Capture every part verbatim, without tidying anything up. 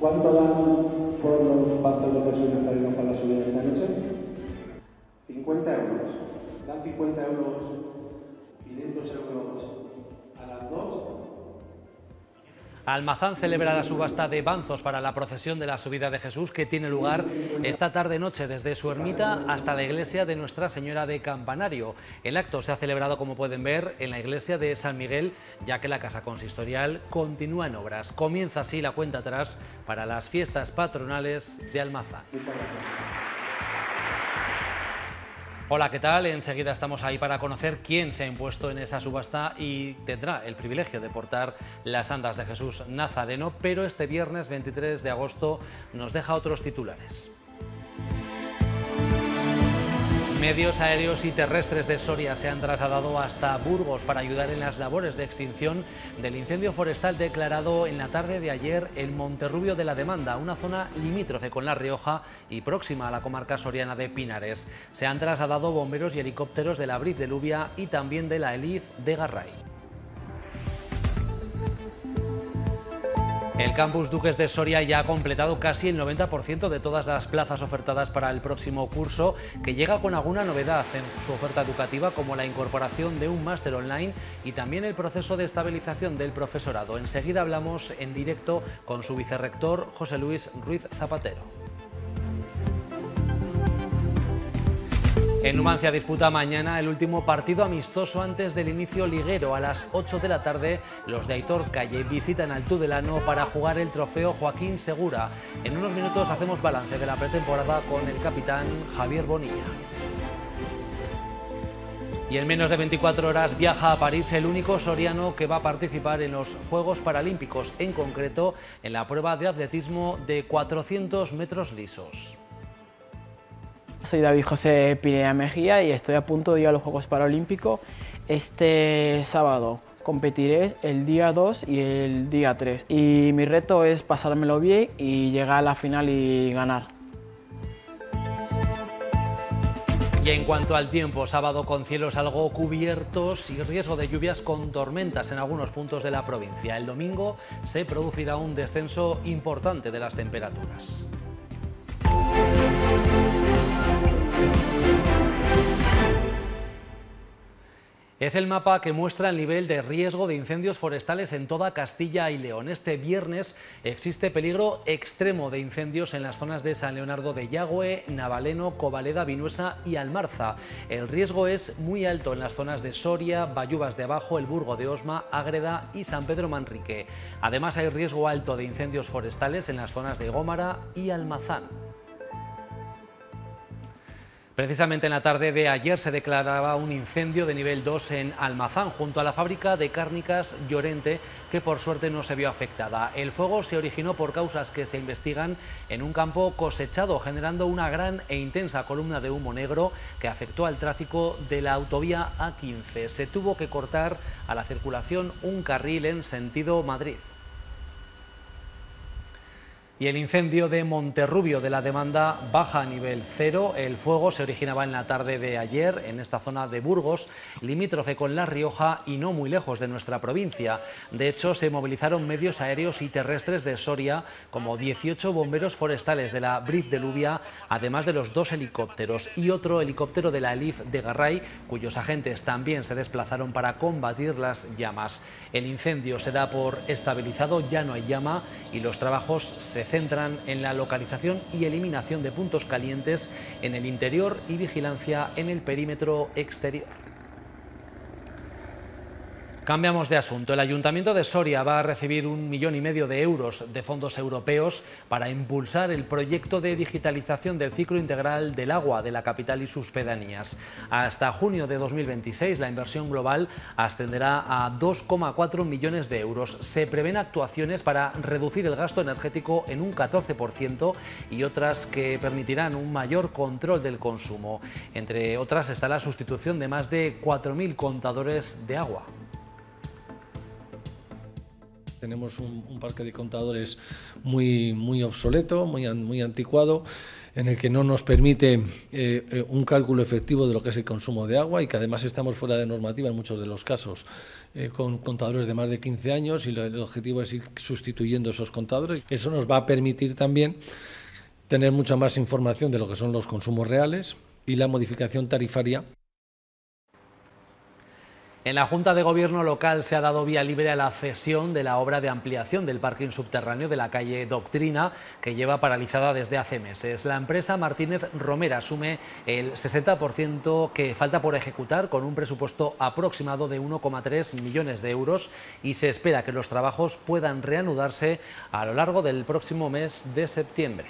¿Cuánto dan por los partos de Jesús Nazareno para la subida de esta noche? cincuenta euros. Dan cincuenta euros, quinientos euros a las dos. Almazán celebra la subasta de banzos para la procesión de la subida de Jesús, que tiene lugar esta tarde-noche desde su ermita hasta la iglesia de Nuestra Señora de Campanario. El acto se ha celebrado, como pueden ver, en la iglesia de San Miguel, ya que la casa consistorial continúa en obras. Comienza así la cuenta atrás para las fiestas patronales de Almazán. Hola, ¿qué tal? Enseguida estamos ahí para conocer quién se ha impuesto en esa subasta y tendrá el privilegio de portar las andas de Jesús Nazareno, pero este viernes veintitrés de agosto nos deja otros titulares. Medios aéreos y terrestres de Soria se han trasladado hasta Burgos para ayudar en las labores de extinción del incendio forestal declarado en la tarde de ayer en Monterrubio de la Demanda, una zona limítrofe con La Rioja y próxima a la comarca soriana de Pinares. Se han trasladado bomberos y helicópteros de la Brif de Lluvia y también de la Elif de Garray. El campus Duques de Soria ya ha completado casi el noventa por ciento de todas las plazas ofertadas para el próximo curso, que llega con alguna novedad en su oferta educativa, como la incorporación de un máster online y también el proceso de estabilización del profesorado. Enseguida hablamos en directo con su vicerrector, José Luis Ruiz Zapatero. En Numancia disputa mañana el último partido amistoso antes del inicio liguero. A las ocho de la tarde, los de Aitor Calle visitan al Tudelano para jugar el trofeo Joaquín Segura. En unos minutos hacemos balance de la pretemporada con el capitán Javier Bonilla. Y en menos de veinticuatro horas viaja a París el único soriano que va a participar en los Juegos Paralímpicos, en concreto en la prueba de atletismo de cuatrocientos metros lisos. Soy David José Pineda Mejía y estoy a punto de ir a los Juegos Paralímpicos. Este sábado competiré el día dos y el día tres. Y mi reto es pasármelo bien y llegar a la final y ganar. Y en cuanto al tiempo, sábado con cielos algo cubiertos y riesgo de lluvias con tormentas en algunos puntos de la provincia. El domingo se producirá un descenso importante de las temperaturas. Es el mapa que muestra el nivel de riesgo de incendios forestales en toda Castilla y León. Este viernes existe peligro extremo de incendios en las zonas de San Leonardo de Yagüe, Navaleno, Covaleda, Vinuesa y Almarza. El riesgo es muy alto en las zonas de Soria, Bayuvas de Abajo, el Burgo de Osma, Ágreda y San Pedro Manrique. Además, hay riesgo alto de incendios forestales en las zonas de Gómara y Almazán. Precisamente en la tarde de ayer se declaraba un incendio de nivel dos en Almazán, junto a la fábrica de cárnicas Llorente, que por suerte no se vio afectada. El fuego se originó por causas que se investigan en un campo cosechado, generando una gran e intensa columna de humo negro que afectó al tráfico de la autovía A quince. Se tuvo que cortar a la circulación un carril en sentido Madrid. Y el incendio de Monterrubio de la Demanda baja a nivel cero. El fuego se originaba en la tarde de ayer en esta zona de Burgos, limítrofe con La Rioja y no muy lejos de nuestra provincia. De hecho, se movilizaron medios aéreos y terrestres de Soria, como dieciocho bomberos forestales de la Brif de Lluvia, además de los dos helicópteros y otro helicóptero de la Elif de Garray, cuyos agentes también se desplazaron para combatir las llamas. El incendio se da por estabilizado, ya no hay llama y los trabajos se centran en la localización y eliminación de puntos calientes en el interior y vigilancia en el perímetro exterior. Cambiamos de asunto. El Ayuntamiento de Soria va a recibir un millón y medio de euros de fondos europeos para impulsar el proyecto de digitalización del ciclo integral del agua de la capital y sus pedanías. Hasta junio de dos mil veintiséis la inversión global ascenderá a dos coma cuatro millones de euros. Se prevén actuaciones para reducir el gasto energético en un catorce por ciento y otras que permitirán un mayor control del consumo. Entre otras está la sustitución de más de cuatro mil contadores de agua. Tenemos un, un parque de contadores muy, muy obsoleto, muy, muy anticuado. en el que no nos permite eh, un cálculo efectivo de lo que es el consumo de agua y que además estamos fuera de normativa en muchos de los casos, eh, con contadores de más de quince años, y lo, el objetivo es ir sustituyendo esos contadores. Eso nos va a permitir también tener mucha más información de lo que son los consumos reales y la modificación tarifaria. En la Junta de Gobierno local se ha dado vía libre a la cesión de la obra de ampliación del parking subterráneo de la calle Doctrina, que lleva paralizada desde hace meses. La empresa Martínez Romera asume el sesenta por ciento que falta por ejecutar, con un presupuesto aproximado de uno coma tres millones de euros, y se espera que los trabajos puedan reanudarse a lo largo del próximo mes de septiembre.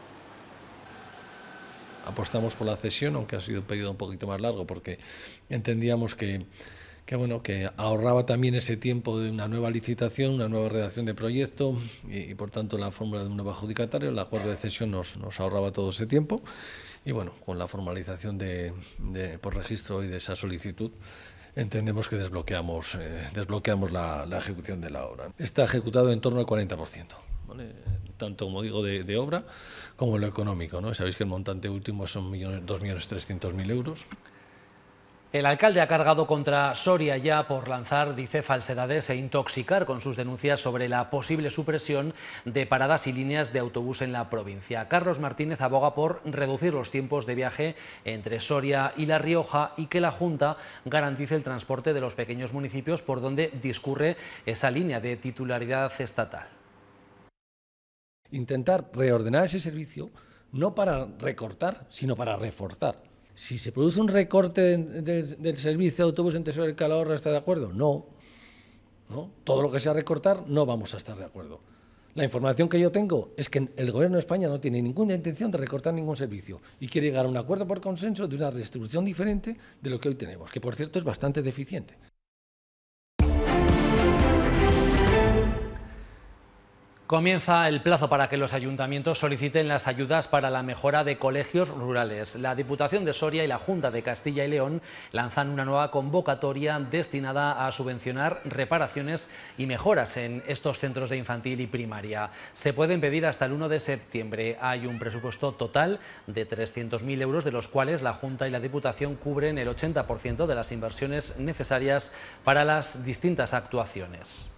Apostamos por la cesión, aunque ha sido un periodo un poquito más largo, porque entendíamos que que bueno, que ahorraba también ese tiempo de una nueva licitación, una nueva redacción de proyecto y, y por tanto la fórmula de un nuevo adjudicatario, el acuerdo de cesión nos, nos ahorraba todo ese tiempo, y bueno, con la formalización de, de, por registro y de esa solicitud entendemos que desbloqueamos, eh, desbloqueamos la, la ejecución de la obra. Está ejecutado en torno al cuarenta por ciento, ¿vale? Tanto, como digo, de, de obra como lo económico, ¿no? Sabéis que el montante último son dos millones trescientos mil euros. El alcalde ha cargado contra Soria ya por lanzar, dice, falsedades e intoxicar con sus denuncias sobre la posible supresión de paradas y líneas de autobús en la provincia. Carlos Martínez aboga por reducir los tiempos de viaje entre Soria y La Rioja y que la Junta garantice el transporte de los pequeños municipios por donde discurre esa línea de titularidad estatal. Intentar reordenar ese servicio, no para recortar, sino para reforzar. Si se produce un recorte de, de, del servicio de autobús entre Soria y Calahorra, ¿está de acuerdo? No, no. Todo lo que sea recortar, no vamos a estar de acuerdo. La información que yo tengo es que el Gobierno de España no tiene ninguna intención de recortar ningún servicio y quiere llegar a un acuerdo por consenso de una redistribución diferente de lo que hoy tenemos, que por cierto es bastante deficiente. Comienza el plazo para que los ayuntamientos soliciten las ayudas para la mejora de colegios rurales. La Diputación de Soria y la Junta de Castilla y León lanzan una nueva convocatoria destinada a subvencionar reparaciones y mejoras en estos centros de infantil y primaria. Se pueden pedir hasta el uno de septiembre. Hay un presupuesto total de trescientos mil euros, de los cuales la Junta y la Diputación cubren el ochenta por ciento de las inversiones necesarias para las distintas actuaciones.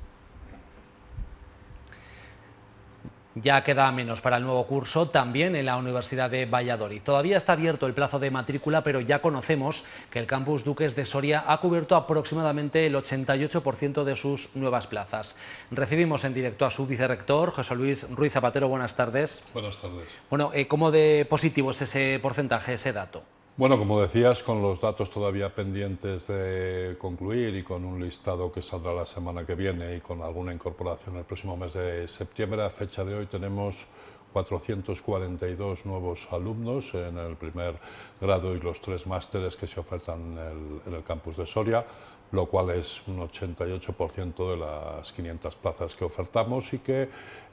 Ya queda menos para el nuevo curso también en la Universidad de Valladolid. Todavía está abierto el plazo de matrícula, pero ya conocemos que el campus Duques de Soria ha cubierto aproximadamente el ochenta y ocho por ciento de sus nuevas plazas. Recibimos en directo a su vicerrector, José Luis Ruiz Zapatero. Buenas tardes. Buenas tardes. Bueno, eh, ¿cómo de positivo es ese porcentaje, ese dato? Bueno, como decías, con los datos todavía pendientes de concluir y con un listado que saldrá la semana que viene y con alguna incorporación el próximo mes de septiembre, a fecha de hoy tenemos cuatrocientos cuarenta y dos nuevos alumnos en el primer grado y los tres másteres que se ofertan en el, en el campus de Soria, lo cual es un ochenta y ocho por ciento de las quinientas plazas que ofertamos y que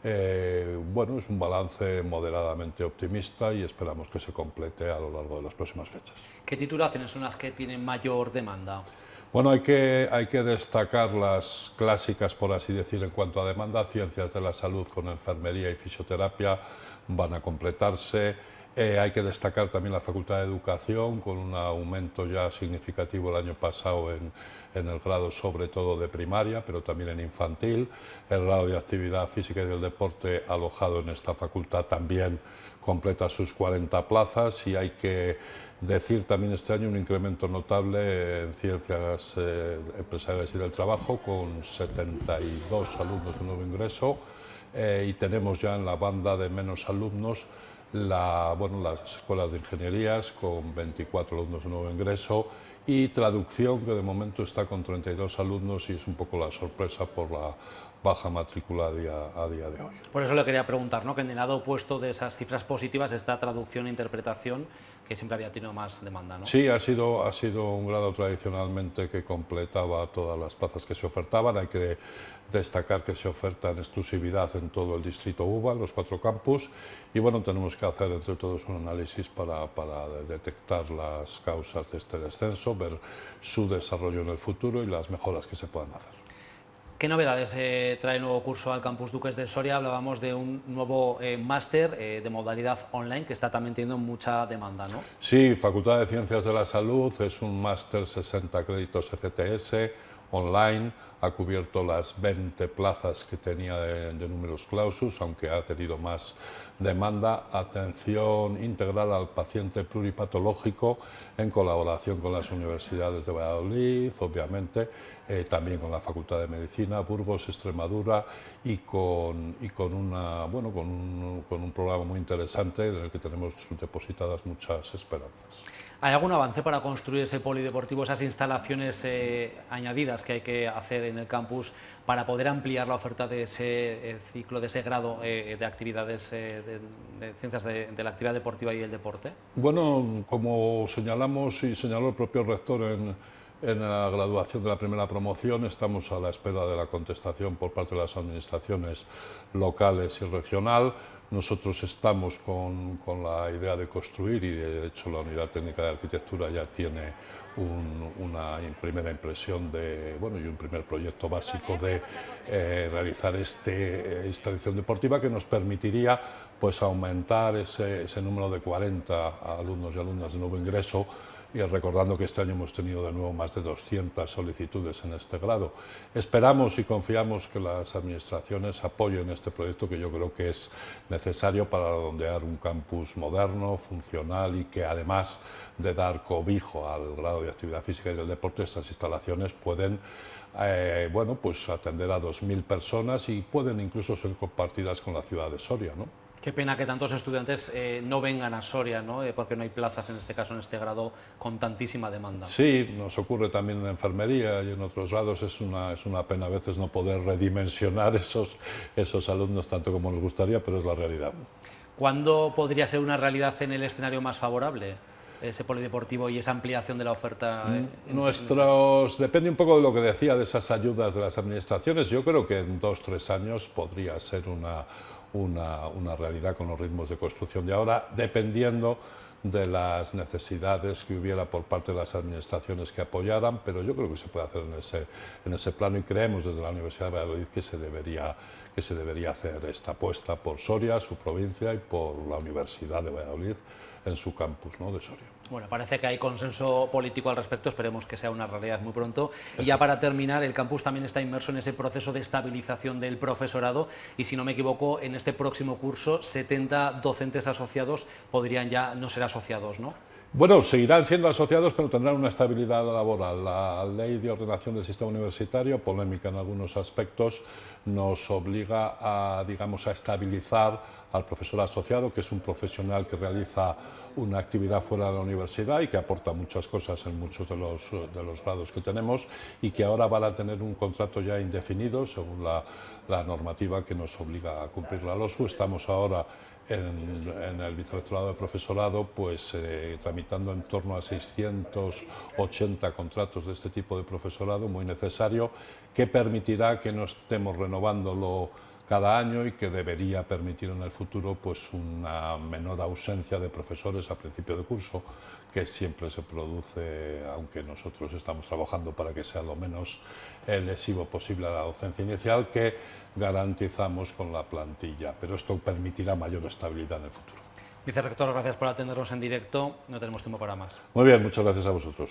eh, bueno, es un balance moderadamente optimista y esperamos que se complete a lo largo de las próximas fechas. ¿Qué titulaciones son las que tienen mayor demanda? Bueno, hay que, hay que destacar las clásicas, por así decir, en cuanto a demanda. Ciencias de la salud con enfermería y fisioterapia van a completarse. Eh, hay que destacar también la Facultad de Educación, con un aumento ya significativo el año pasado en, en el grado sobre todo de primaria, pero también en infantil. El grado de Actividad Física y del Deporte alojado en esta facultad también completa sus cuarenta plazas, y hay que decir también este año un incremento notable en Ciencias eh, Empresariales y del Trabajo, con setenta y dos alumnos de nuevo ingreso, eh, y tenemos ya en la banda de menos alumnos La, bueno, las escuelas de ingenierías con veinticuatro alumnos de nuevo ingreso, y traducción, que de momento está con treinta y dos alumnos, y es un poco la sorpresa por la baja matrícula a día, a día de hoy. Por eso le quería preguntar, ¿no?, que en el lado opuesto de esas cifras positivas está traducción e interpretación, que siempre había tenido más demanda, ¿no? Sí, ha sido, ha sido un grado tradicionalmente que completaba todas las plazas que se ofertaban. Hay que destacar que se oferta en exclusividad en todo el distrito U B A, en los cuatro campus, y bueno, tenemos que hacer entre todos un análisis para, para detectar las causas de este descenso, ver su desarrollo en el futuro y las mejoras que se puedan hacer. ¿Qué novedades eh, trae el nuevo curso al Campus Duques de Soria? Hablábamos de un nuevo eh, máster eh, de modalidad online que está también teniendo mucha demanda, ¿no? Sí, Facultad de Ciencias de la Salud es un máster sesenta créditos E C T S online, ha cubierto las veinte plazas que tenía de, de numerus clausus, aunque ha tenido más demanda. Atención integral al paciente pluripatológico en colaboración con las universidades de Valladolid, obviamente, eh, también con la Facultad de Medicina, Burgos, Extremadura, y con, y con, una, bueno, con, un, con un programa muy interesante en el que tenemos depositadas muchas esperanzas. ¿Hay algún avance para construir ese polideportivo, esas instalaciones eh, añadidas que hay que hacer en el campus para poder ampliar la oferta de ese eh, ciclo, de ese grado eh, de actividades eh, de, de ciencias de, de la actividad deportiva y el deporte? Bueno, como señalamos y señaló el propio rector en, en la graduación de la primera promoción, estamos a la espera de la contestación por parte de las administraciones locales y regional. Nosotros estamos con, con la idea de construir, y de hecho la Unidad Técnica de Arquitectura ya tiene un, una primera impresión de, bueno, y un primer proyecto básico de eh, realizar esta eh, instalación deportiva que nos permitiría pues aumentar ese, ese número de cuarenta alumnos y alumnas de nuevo ingreso, y recordando que este año hemos tenido de nuevo más de doscientas solicitudes en este grado. Esperamos y confiamos que las administraciones apoyen este proyecto, que yo creo que es necesario para redondear un campus moderno, funcional, y que además de dar cobijo al grado de actividad física y del deporte, estas instalaciones pueden eh, bueno, pues atender a dos mil personas y pueden incluso ser compartidas con la ciudad de Soria, ¿no? Qué pena que tantos estudiantes eh, no vengan a Soria, ¿no? Eh, porque no hay plazas en este caso, en este grado, con tantísima demanda. Sí, nos ocurre también en enfermería y en otros grados. Es una, es una pena a veces no poder redimensionar esos, esos alumnos tanto como nos gustaría, pero es la realidad. ¿Cuándo podría ser una realidad en el escenario más favorable, ese polideportivo y esa ampliación de la oferta? Eh, Nuestros, depende un poco de lo que decía, de esas ayudas de las administraciones. Yo creo que en dos, tres años podría ser una... Una, una realidad con los ritmos de construcción de ahora, dependiendo de las necesidades que hubiera por parte de las administraciones que apoyaran, pero yo creo que se puede hacer en ese, en ese plano, y creemos desde la Universidad de Valladolid que se debería, que se debería hacer esta apuesta por Soria, su provincia, y por la Universidad de Valladolid en su campus, ¿no?, de Soria. Bueno, parece que hay consenso político al respecto, esperemos que sea una realidad muy pronto. Y ya para terminar, el campus también está inmerso en ese proceso de estabilización del profesorado, y si no me equivoco, en este próximo curso setenta docentes asociados podrían ya no ser asociados, ¿no? Bueno, seguirán siendo asociados, pero tendrán una estabilidad laboral. La ley de ordenación del sistema universitario, polémica en algunos aspectos, nos obliga a, digamos, a estabilizar al profesor asociado, que es un profesional que realiza una actividad fuera de la universidad y que aporta muchas cosas en muchos de los, de los grados que tenemos, y que ahora van a tener un contrato ya indefinido según la, la normativa que nos obliga a cumplir la LOSU. Estamos ahora en, en el Vicerrectorado de Profesorado pues eh, tramitando en torno a seiscientos ochenta contratos de este tipo de profesorado, muy necesario, que permitirá que no estemos renovándolo cada año y que debería permitir en el futuro pues una menor ausencia de profesores a principio de curso, que siempre se produce, aunque nosotros estamos trabajando para que sea lo menos lesivo posible a la docencia inicial, que garantizamos con la plantilla, pero esto permitirá mayor estabilidad en el futuro. Vicerrector, gracias por atendernos en directo, no tenemos tiempo para más. Muy bien, muchas gracias a vosotros.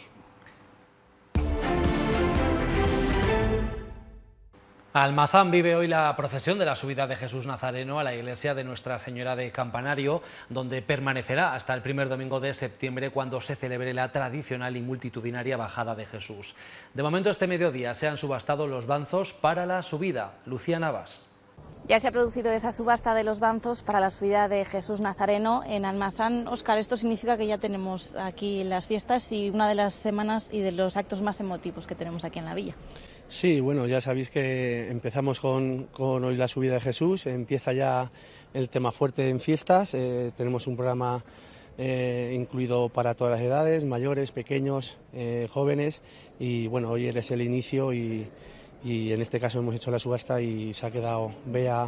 Almazán vive hoy la procesión de la subida de Jesús Nazareno a la iglesia de Nuestra Señora de Campanario, donde permanecerá hasta el primer domingo de septiembre, cuando se celebre la tradicional y multitudinaria bajada de Jesús. De momento, este mediodía se han subastado los banzos para la subida. Lucía Navas. Ya se ha producido esa subasta de los banzos para la subida de Jesús Nazareno en Almazán. Óscar, esto significa que ya tenemos aquí las fiestas y una de las semanas y de los actos más emotivos que tenemos aquí en la villa. Sí, bueno, ya sabéis que empezamos con, con hoy la subida de Jesús, empieza ya el tema fuerte en fiestas, eh, tenemos un programa eh, incluido para todas las edades, mayores, pequeños, eh, jóvenes, y bueno, hoy es el inicio y, y en este caso hemos hecho la subasta y se ha quedado Bea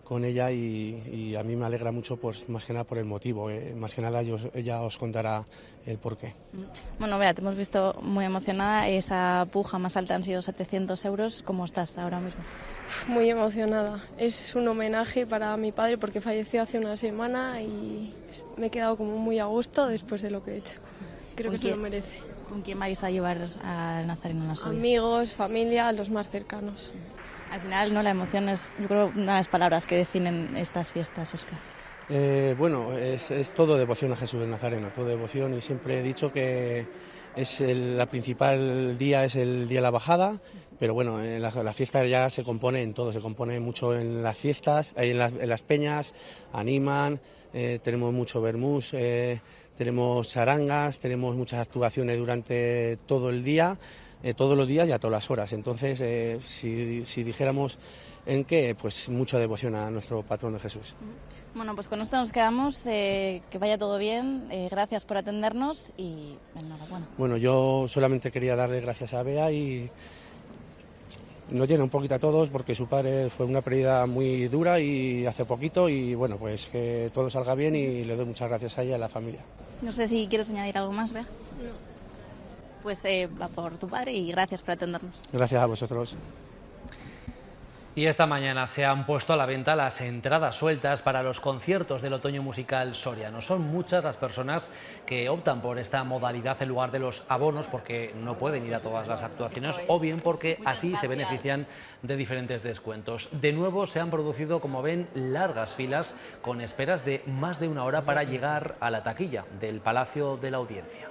con ella y, y a mí me alegra mucho, pues más que nada por el motivo, eh, más que nada yo, ella os contará el porqué. Bueno, Bea, te hemos visto muy emocionada, esa puja más alta han sido setecientos euros, ¿cómo estás ahora mismo? Muy emocionada, es un homenaje para mi padre porque falleció hace una semana y me he quedado como muy a gusto después de lo que he hecho, creo que se lo merece. ¿Con quién vais a llevar al Nazareno a la subida? Amigos, familia, los más cercanos. Al final, ¿no? La emoción es, yo creo, una de las palabras que definen estas fiestas, Óscar. Eh, bueno, es, es todo devoción a Jesús del Nazareno, todo devoción, y siempre he dicho que es el la principal día es el día de la bajada, pero bueno, eh, la, la fiesta ya se compone en todo, se compone mucho en las fiestas, en las, en las peñas, animan, eh, tenemos mucho vermús, eh, tenemos charangas, tenemos muchas actuaciones durante todo el día. Eh, todos los días y a todas las horas. Entonces, eh, si, si dijéramos en qué, pues mucha devoción a nuestro patrón de Jesús. Bueno, pues con esto nos quedamos, eh, que vaya todo bien, eh, gracias por atendernos y enhorabuena. Bueno, yo solamente quería darle gracias a Bea y nos llena un poquito a todos porque su padre fue una pérdida muy dura y hace poquito y bueno, pues que todo salga bien y le doy muchas gracias a ella y a la familia. No sé si quieres añadir algo más, Bea. No. Pues eh, va por tu padre y gracias por atendernos. Gracias a vosotros. Y esta mañana se han puesto a la venta las entradas sueltas para los conciertos del otoño musical soriano. Son muchas las personas que optan por esta modalidad en lugar de los abonos porque no pueden ir a todas las actuaciones o bien porque así se benefician de diferentes descuentos. De nuevo se han producido, como ven, largas filas con esperas de más de una hora para llegar a la taquilla del Palacio de la Audiencia.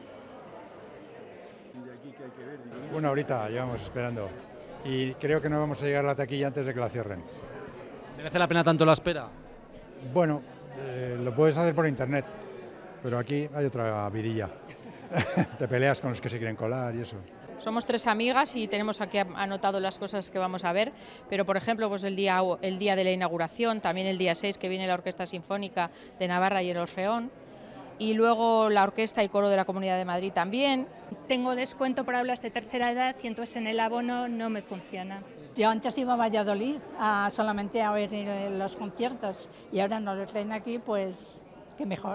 Una horita llevamos esperando y creo que no vamos a llegar a la taquilla antes de que la cierren. ¿Merece la pena tanto la espera? Bueno, eh, lo puedes hacer por internet, pero aquí hay otra vidilla. Te peleas con los que se quieren colar y eso. Somos tres amigas y tenemos aquí anotado las cosas que vamos a ver, pero por ejemplo pues el día, el día de la inauguración, también el día seis que viene la Orquesta Sinfónica de Navarra y el Orfeón, y luego la Orquesta y Coro de la Comunidad de Madrid también. Tengo descuento para aulas de tercera edad y entonces en el abono no me funciona. Yo antes iba a Valladolid a solamente a ver los conciertos y ahora nos lo traen aquí, pues qué mejor.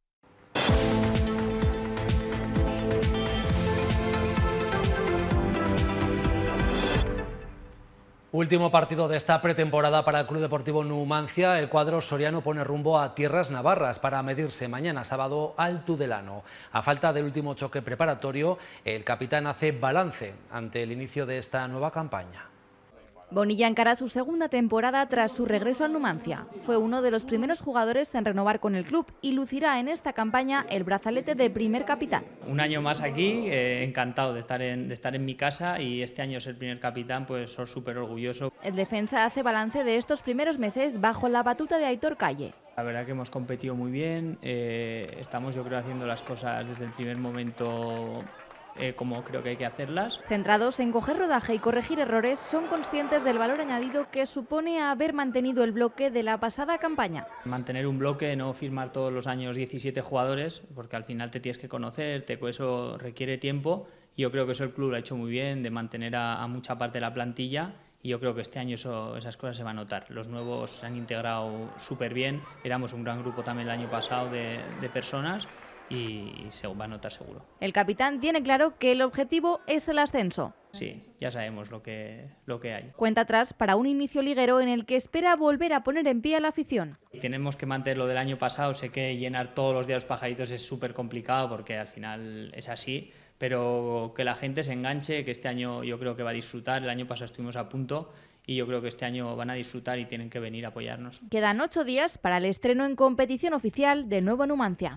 Último partido de esta pretemporada para el Club Deportivo Numancia. El cuadro soriano pone rumbo a tierras navarras para medirse mañana sábado al Tudelano. A falta del último choque preparatorio, el capitán hace balance ante el inicio de esta nueva campaña. Bonilla encara su segunda temporada tras su regreso al Numancia. Fue uno de los primeros jugadores en renovar con el club y lucirá en esta campaña el brazalete de primer capitán. Un año más aquí, eh, encantado de estar, en, de estar en mi casa y este año ser primer capitán, pues soy súper orgulloso. El defensa hace balance de estos primeros meses bajo la batuta de Aitor Calle. La verdad que hemos competido muy bien, eh, estamos yo creo haciendo las cosas desde el primer momento Eh, como creo que hay que hacerlas. Centrados en coger rodaje y corregir errores, son conscientes del valor añadido que supone haber mantenido el bloque de la pasada campaña. Mantener un bloque, no firmar todos los años diecisiete jugadores, porque al final te tienes que conocer, te, eso requiere tiempo, y yo creo que eso el club lo ha hecho muy bien, de mantener a, a mucha parte de la plantilla, y yo creo que este año eso, esas cosas se van a notar. Los nuevos se han integrado súper bien, éramos un gran grupo también el año pasado de, de personas, y se va a notar seguro. El capitán tiene claro que el objetivo es el ascenso. Sí, ya sabemos lo que, lo que hay. Cuenta atrás para un inicio liguero en el que espera volver a poner en pie a la afición. Tenemos que mantener lo del año pasado, sé que llenar todos los días los pajaritos es súper complicado porque al final es así, pero que la gente se enganche, que este año yo creo que va a disfrutar, el año pasado estuvimos a punto y yo creo que este año van a disfrutar y tienen que venir a apoyarnos. Quedan ocho días para el estreno en competición oficial del nuevo Numancia.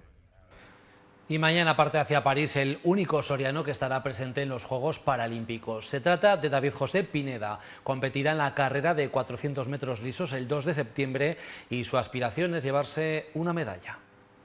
Y mañana parte hacia París el único soriano que estará presente en los Juegos Paralímpicos. Se trata de David José Pineda. Competirá en la carrera de cuatrocientos metros lisos el dos de septiembre y su aspiración es llevarse una medalla.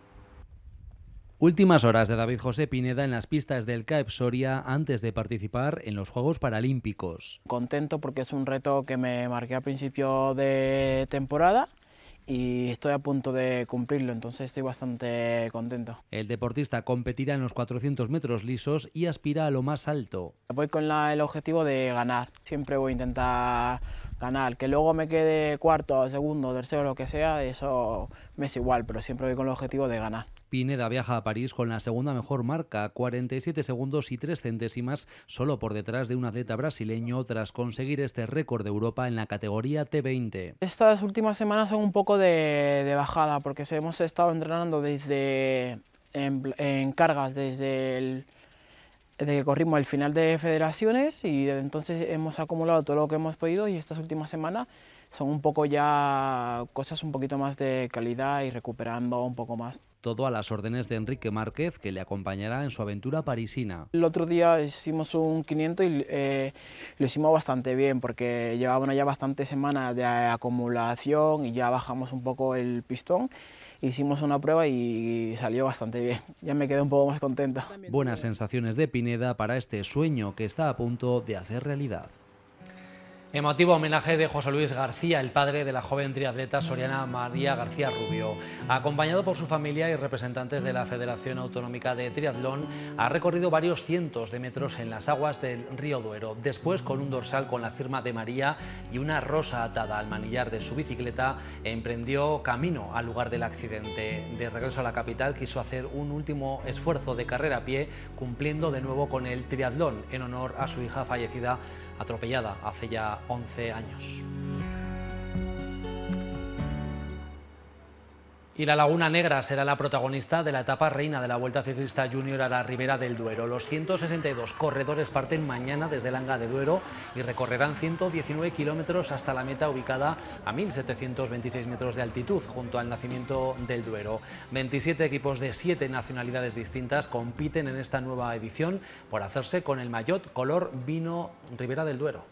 Últimas horas de David José Pineda en las pistas del C A E P Soria antes de participar en los Juegos Paralímpicos. Contento porque es un reto que me marqué a principio de temporada y estoy a punto de cumplirlo, entonces estoy bastante contento. El deportista competirá en los cuatrocientos metros lisos y aspira a lo más alto. Voy con la, el objetivo de ganar, siempre voy a intentar ganar. Que luego me quede cuarto, segundo, tercero, lo que sea, eso me es igual, pero siempre voy con el objetivo de ganar. Pineda viaja a París con la segunda mejor marca, cuarenta y siete segundos y tres centésimas, solo por detrás de un atleta brasileño tras conseguir este récord de Europa en la categoría T veinte. Estas últimas semanas son un poco de, de bajada, porque hemos estado entrenando desde en, en cargas desde el desde que corrimos el final de federaciones y desde entonces hemos acumulado todo lo que hemos podido y estas últimas semanas son un poco ya cosas un poquito más de calidad y recuperando un poco más. Todo a las órdenes de Enrique Márquez, que le acompañará en su aventura parisina. El otro día hicimos un quinientos y eh, lo hicimos bastante bien porque llevábamos ya bastantes semanas de acumulación y ya bajamos un poco el pistón. Hicimos una prueba y salió bastante bien, ya me quedé un poco más contento. Buenas sensaciones de Pineda para este sueño que está a punto de hacer realidad. Emotivo homenaje de José Luis García, el padre de la joven triatleta soriana María García Rubio. Acompañado por su familia y representantes de la Federación Autonómica de Triatlón, ha recorrido varios cientos de metros en las aguas del río Duero. Después, con un dorsal con la firma de María y una rosa atada al manillar de su bicicleta, emprendió camino al lugar del accidente. De regreso a la capital, quiso hacer un último esfuerzo de carrera a pie, cumpliendo de nuevo con el triatlón en honor a su hija fallecida atropellada hace ya once años. Y la Laguna Negra será la protagonista de la etapa reina de la Vuelta Ciclista Junior a la Ribera del Duero. Los ciento sesenta y dos corredores parten mañana desde Langa de Duero y recorrerán ciento diecinueve kilómetros hasta la meta ubicada a mil setecientos veintiséis metros de altitud, junto al nacimiento del Duero. veintisiete equipos de siete nacionalidades distintas compiten en esta nueva edición por hacerse con el maillot color vino Ribera del Duero.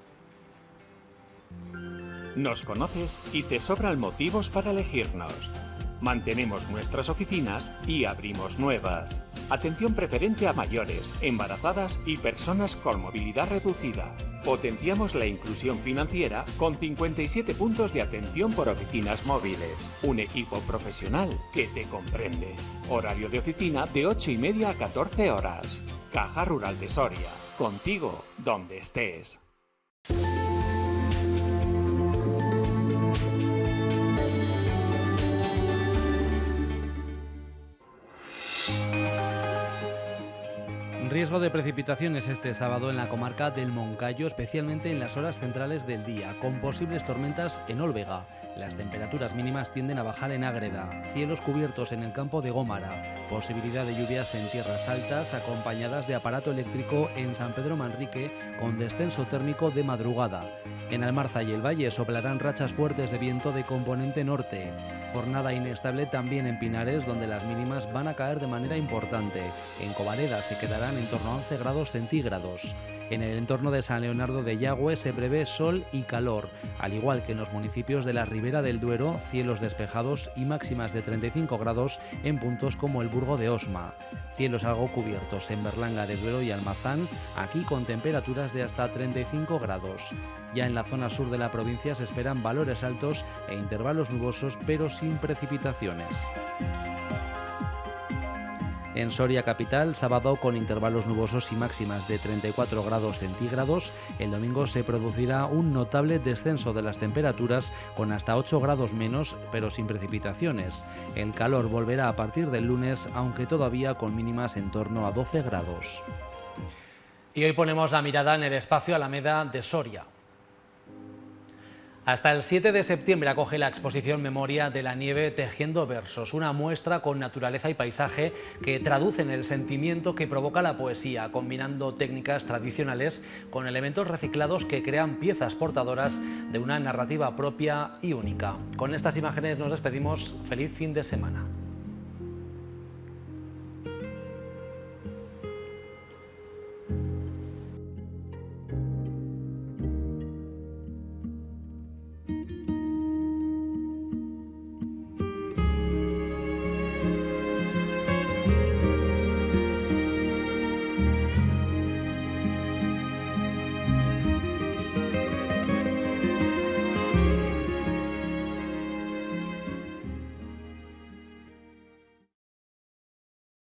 Nos conoces y te sobran motivos para elegirnos. Mantenemos nuestras oficinas y abrimos nuevas. Atención preferente a mayores, embarazadas y personas con movilidad reducida. Potenciamos la inclusión financiera con cincuenta y siete puntos de atención por oficinas móviles. Un equipo profesional que te comprende. Horario de oficina de ocho y media a catorce horas. Caja Rural de Soria. Contigo donde estés. Riesgo de precipitaciones este sábado en la comarca del Moncayo, especialmente en las horas centrales del día, con posibles tormentas en Olvega. Las temperaturas mínimas tienden a bajar en Ágreda, cielos cubiertos en el campo de Gómara, posibilidad de lluvias en tierras altas acompañadas de aparato eléctrico en San Pedro Manrique con descenso térmico de madrugada. En Almarza y el Valle soplarán rachas fuertes de viento de componente norte. Jornada inestable también en Pinares, donde las mínimas van a caer de manera importante. En Covareda se quedarán en torno a once grados centígrados. En el entorno de San Leonardo de Yagüe se prevé sol y calor, al igual que en los municipios de la Ribera del Duero, cielos despejados y máximas de treinta y cinco grados en puntos como el Burgo de Osma. Cielos algo cubiertos en Berlanga de Duero y Almazán, aquí con temperaturas de hasta treinta y cinco grados. Ya en la zona sur de la provincia se esperan valores altos e intervalos nubosos, pero sin precipitaciones. En Soria capital, sábado con intervalos nubosos y máximas de treinta y cuatro grados centígrados. El domingo se producirá un notable descenso de las temperaturas con hasta ocho grados menos, pero sin precipitaciones. El calor volverá a partir del lunes, aunque todavía con mínimas en torno a doce grados. Y hoy ponemos la mirada en el espacio Alameda de Soria. Hasta el siete de septiembre acoge la exposición Memoria de la Nieve Tejiendo Versos, una muestra con naturaleza y paisaje que traducen el sentimiento que provoca la poesía, combinando técnicas tradicionales con elementos reciclados que crean piezas portadoras de una narrativa propia y única. Con estas imágenes nos despedimos. Feliz fin de semana.